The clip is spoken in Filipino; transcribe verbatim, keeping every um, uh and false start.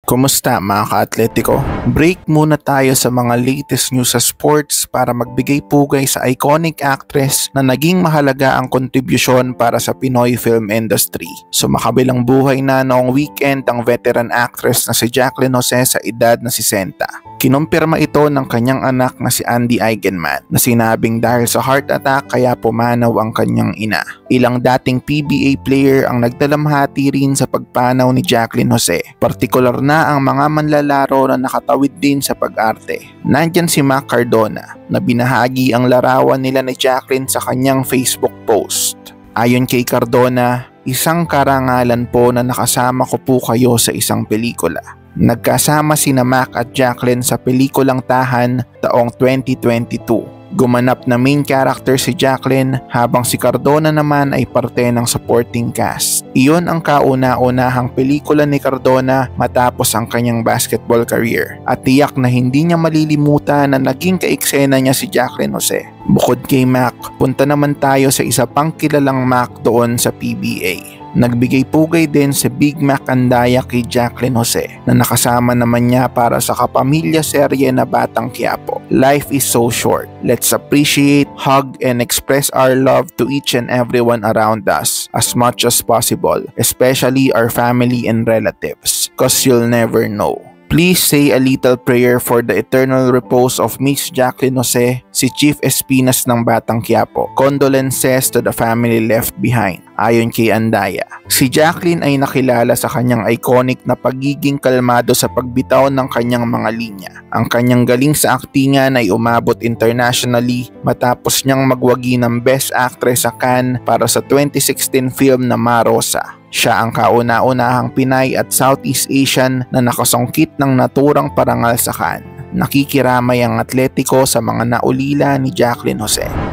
Kumusta mga ka-Atletiko? Break muna tayo sa mga latest news sa sports para magbigay pugay sa iconic actress na naging mahalaga ang kontribusyon para sa Pinoy film industry. Sumakabilang buhay na noong weekend ang veteran actress na si Jacqueline Jose sa edad na sesenta. Kinumpirma ito ng kanyang anak na si Andy Eigenman na sinabing dahil sa heart attack kaya pumanaw ang kanyang ina. Ilang dating P B A player ang nagdalamhati rin sa pagpanaw ni Jacqueline Jose. Partikular na ang mga manlalaro na nakatawid din sa pag-arte. Nandyan si Mac Cardona na binahagi ang larawan nila ni Jacqueline sa kanyang Facebook post. Ayon kay Cardona, isang karangalan po na nakasama ko po kayo sa isang pelikula. Nagkasama sina Mac at Jacqueline sa pelikulang Tahan taong twenty twenty-two. Gumanap na main character si Jacqueline habang si Cardona naman ay parte ng supporting cast. Iyon ang kauna-unahang pelikula ni Cardona matapos ang kanyang basketball career at tiyak na hindi niya malilimutan na naging kaiksena niya si Jacqueline Jose. Bukod kay Mac, punta naman tayo sa isa pang kilalang Mac doon sa P B A. Nagbigay pugay din si Big Mac Andaya kay Jacqueline Jose na nakasama naman niya para sa kapamilya serye na Batang Quiapo. Life is so short. Let's appreciate, hug, and express our love to each and everyone around us as much as possible, especially our family and relatives, cause you'll never know. Please say a little prayer for the eternal repose of Miss Jacqueline Jose, si Chief Espinas ng Batang Quiapo. Condolences to the family left behind. Ayon kay Andaya, si Jacqueline ay nakilala sa kanyang iconic na pagiging kalmado sa pagbitaw ng kanyang mga linya. Ang kanyang galing sa aktingan ay umabot internationally matapos niyang magwagi ng Best Actress sa Cannes para sa twenty sixteen film na Marosa. Siya ang kauna-unahang Pinay at Southeast Asian na nakasungkit ng naturang parangal sa Cannes. Nakikiramay ang Atletiko sa mga naulila ni Jacqueline Jose.